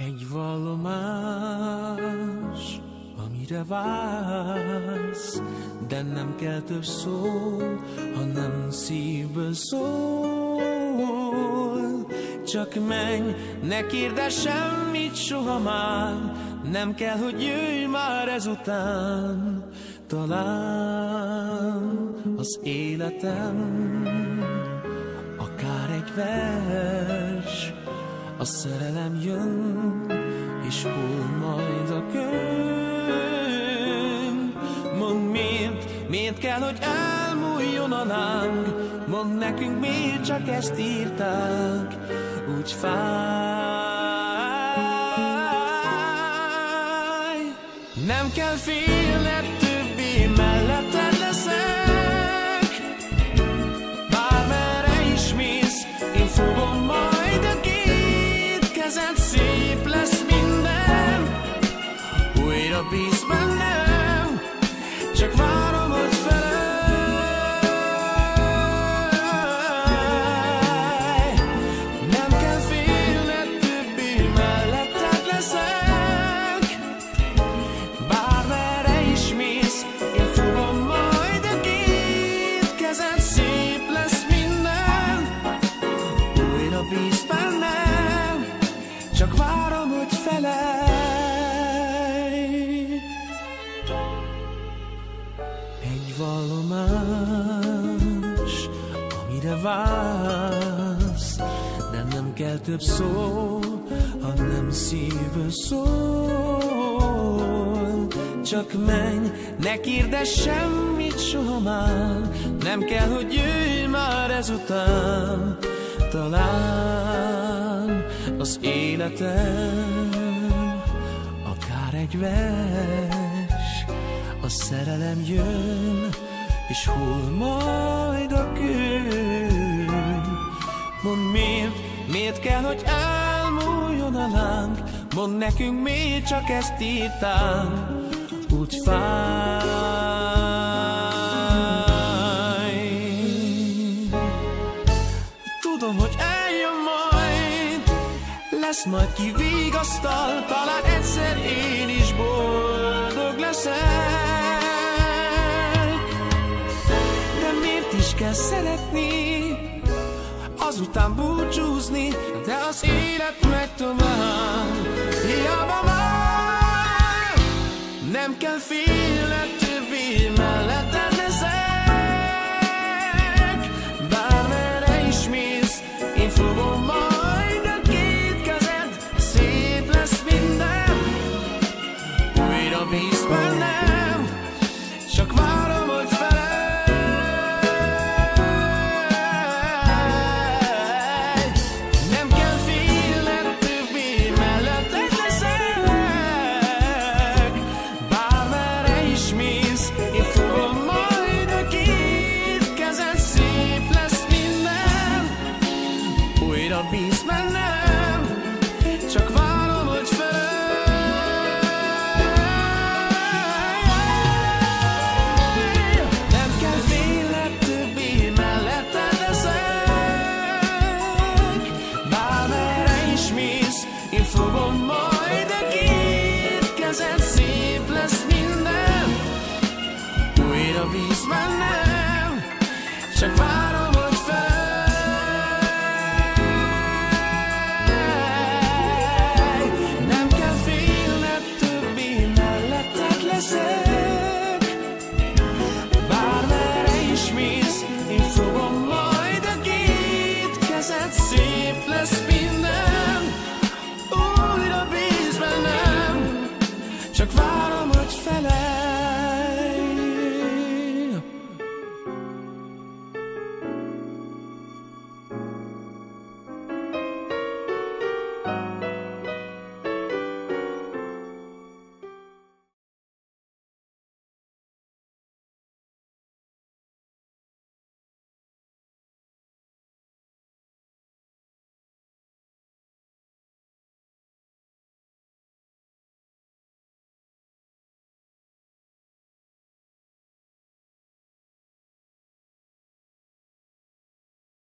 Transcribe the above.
Egy vallomás, amire vársz, de nem kell több szó, hanem szívből szól. Csak menj, ne kérdezz semmit soha már, nem kell, hogy jöjj már ezután. Talán az életem akár egy vers, a szerelem jön, és hull majd a könyv. Mondd miért kell, hogy elmúljon a láng, mondd nekünk, miért csak ezt írták, úgy fáj. Nem kell félned többé, melletted leszek, bármerre is mész, én fogom majd a két kezed, szép lesz minden, újra bízz bennem, csak várom, hogy felelj. Nem kell félned többé, melletted leszek, bármerre is mész, én fogom majd a két kezed, szép lesz minden, újra bízz bennem, csak várom, hogy felelj. Egy vallomás, amire vársz, de nem kell több szó, hanem szívből szól. Csak menj, ne kérdezz semmit soha már, nem kell, hogy jöjj már ezután. Talán az életem akár egy vers, a szerelem jön, és hull majd a könyv. Mondd miért kell, hogy elmúljon a láng, mondd nekünk, miért csak ezt írták, úgy fáj. Tudom, hogy eljön majd, lesz majd ki vigasztal, talán egyszer én is boldog leszek. De miért is kell szeretni, azután búcsúzni, de az élet megy tovább, hiába már. Nem kell félned